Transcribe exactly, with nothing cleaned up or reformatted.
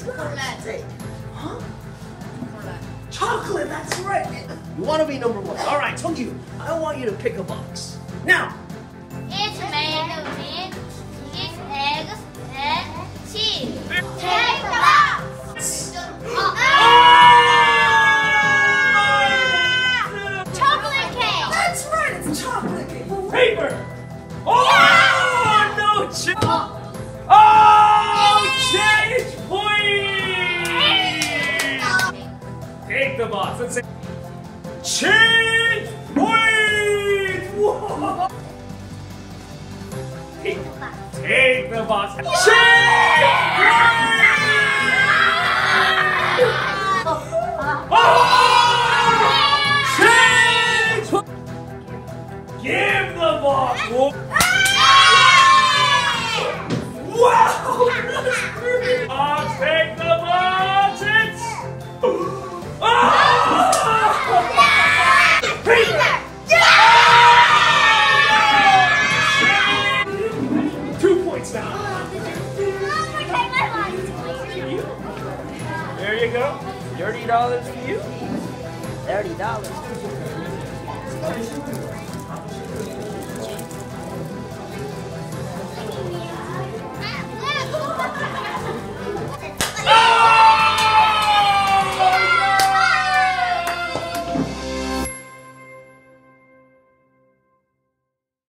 Chocolate. Say, huh? Chocolate. Chocolate, that's right. You want to be number one. All right, Sungyu, I want you to pick a box. Now. It's made of meat, cheese, eggs, and cheese. Take the box. Chocolate cake. That's right, it's chocolate cake. Paper! Oh, no change! Oh, change, please! Take the box. Let's say change, please! Whoa. Take, take the box. Change, please! Oh! Change! Give the box! Whoa. Wow! Box, take the box! It's... Oh! Paper! Two points now. There you go. Thirty dollars for you. thirty dollars.